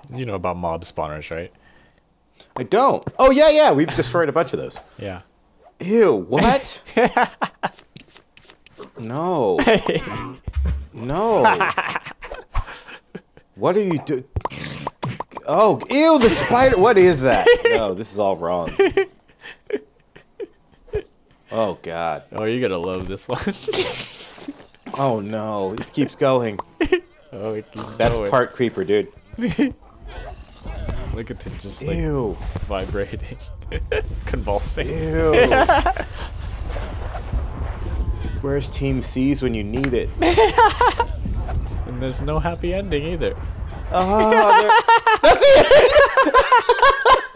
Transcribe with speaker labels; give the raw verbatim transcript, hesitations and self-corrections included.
Speaker 1: You know about mob spawners, right?
Speaker 2: I don't. Oh, yeah, yeah. We've destroyed a bunch of those.
Speaker 1: Yeah.
Speaker 2: Ew, what? No. No. What are you doing? Oh, ew, the spider. What is that? No, this is all wrong. Oh, God.
Speaker 1: Oh, you're gonna love this one.
Speaker 2: Oh, no. It keeps going.
Speaker 1: Oh, it keeps
Speaker 2: That's
Speaker 1: going.
Speaker 2: part creeper, dude.
Speaker 1: Look at him just like
Speaker 2: Ew.
Speaker 1: vibrating, convulsing.
Speaker 2: Ew. Where's Team C's when you need it?
Speaker 1: And there's no happy ending either.
Speaker 2: Oh, that's it!